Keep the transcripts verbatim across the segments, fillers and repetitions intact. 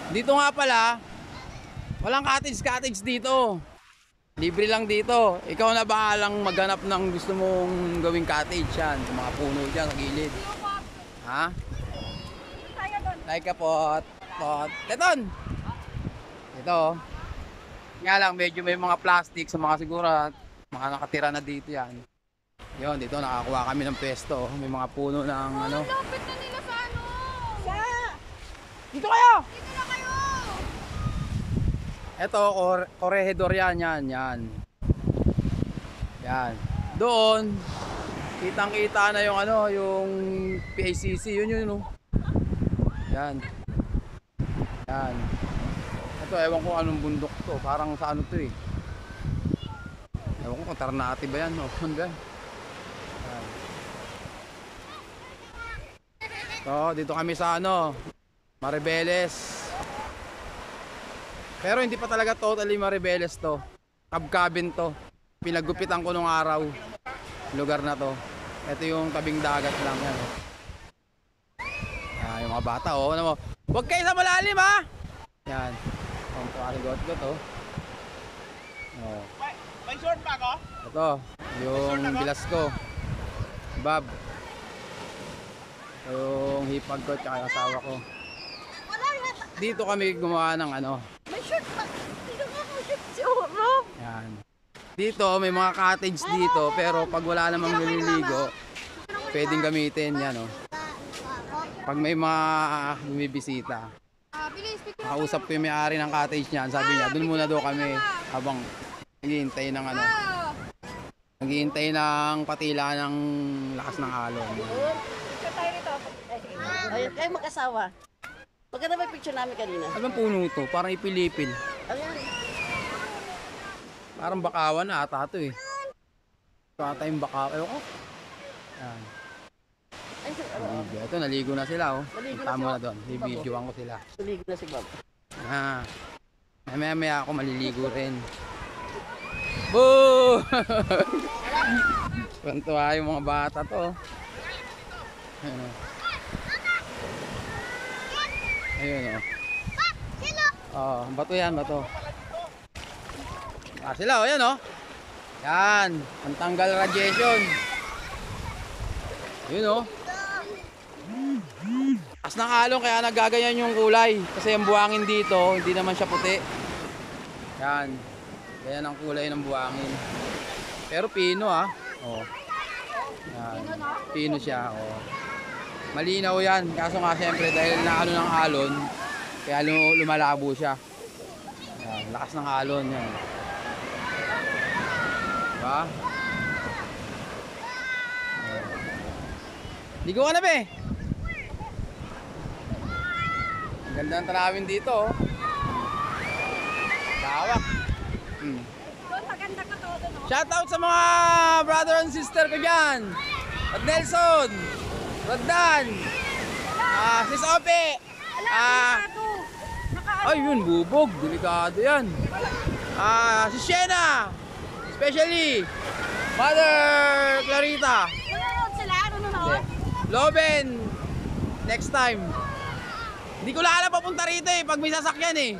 Dito nga pala, walang cottage-cottage dito. Libre lang dito. Ikaw na bahalang maghanap ng gusto mong gawing cottage yan. Sa mga puno dyan sa gilid. Ha? Like ka pot. Pot. Teton! Ito. Nga lang, medyo may mga plastic sa mga siguro. Mga nakatira na dito yan. Yun, dito nakakuha kami ng pwesto. May mga puno ng ano. Lapit na nila sa ano. Sa... Dito kayo! Dito na kayo! Ito, corregidor yan, yan, yan. Yan. Doon, kitang-kita na yung ano, yung P A C C, yun yun, no? Yan. Yan. Ito, ewan ko anong bundok to, parang sa ano to eh. Ewan ko kung Ternate ba yan, o ano ba? Yan. So, dito kami sa ano, Maribeles. Pero hindi pa talaga totally Maribeles to. Kabkabin to. Pinagupitan ko nung araw. Lugar na to. Ito yung tabing dagat lang yan. Ah, yung mga bata oh. Ano mo? Huwag kayo sa malalim ha. Yan. Ang parigot ko to. Oh. May short bag oh? Ito, yung bilas ko. Bob. Yung hipag ko tsaka yung asawa ko. Dito kami gumawa ng ano. May shirt pa. Sino nga mo shirt si Oro? Yan. Dito may mga cottage dito pero pag wala namang nililigo, pwedeng gamitin yan oh. Pag may mga bumibisita. Ah, bilis, picture. Nakausap ko yung may-ari ng cottage niyan, sabi niya, doon muna daw kami habang naghihintay ng ano. Naghihintay ng patila ng lakas ng alon. Picture tayo rito. Ayun, kayo mag-asawa. Maganda ba yung picture namin kanina? Anong puno to? Parang ipilipil. Ayan. Parang bakawan na ata ito eh. Ito ata yung bakawan. Ewan ko. Yan. Ay, sir, ano? Naligo. Ito, naligo na sila oh. Naligo na Punta mo sila. na doon. Bibidyoan ko sila. Tuligo na si Bob. Ah. Maya maya ako maliligo rin. Boo! Kwantuwa yung mga bata to. Ayun oh. Ayun oh. Oh, bato yan, bato. Ah, sila oh, yan oh. Yan, ang tanggal radiation. Ayun oh. As ng alon kaya nagaganyan yung kulay kasi yung buhangin dito, hindi naman siya puti. Yan. Ganyan ang kulay ng buhangin. Pero pino ah. Oh. Yan. Pino siya, oh. Malinaw yan. Kaso nga siyempre dahil naalo ng alon, kaya lumalabo siya. Yan. Lakas ng alon yan. Diba? Ligo ka na be. Ang ganda ng tanawin dito oh. Lawak. Hmm. Doon, maganda ka todo, no? Shoutout sa mga brother and sister ko dyan. Rod Nelson, Rodan, ah, Sis Ope. Ah, ay yun, bubog. Delikado yan. Ah, si Shena. Especially, Mother Clarita. Nanonood sila? Nanonood? Loben, next time. Hindi ko lang alam papunta rito eh, pag may sasakyan eh.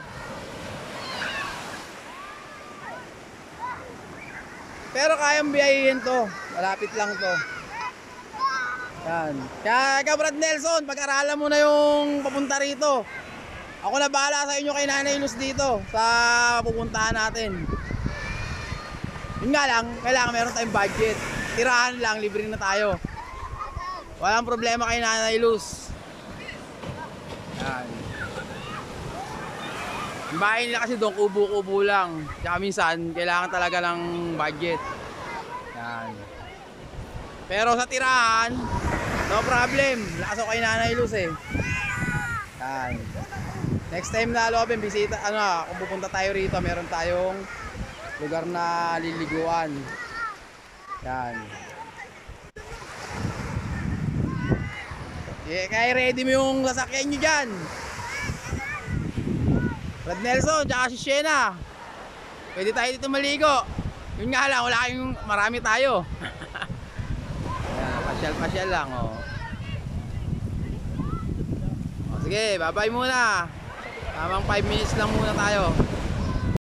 Pero kayang biyahin to, malapit lang to. Yan. Kaya ikaw Brad Nelson, pag-aralan mo na yung papunta rito. Ako na bahala sa inyo kay Nanay Luz dito sa pupuntahan natin. Yun nga lang, kailangan meron tayong budget. Tirahan lang, libre na tayo. Walang problema kay Nanay Luz. Yan. Yung bahay nila kasi doon, kubo-kubo lang. Kaya minsan, kailangan talaga ng budget. Yan. Pero sa tirahan, no problem. Lakas ako kay Nanay Luz eh. Yan. Next time na Loben, bisita, ano, kung pupunta tayo rito, meron tayong lugar na liliguan. Yan. Eh, kaya ready mo yung sasakyan nyo dyan. Brad Nelson, tsaka si Shena. Pwede tayo dito maligo. Yun nga lang, wala kayong marami tayo. Ayan, pasyal-pasyal lang oh. Oh, sige, bye-bye muna. Tamang five minutes lang muna tayo.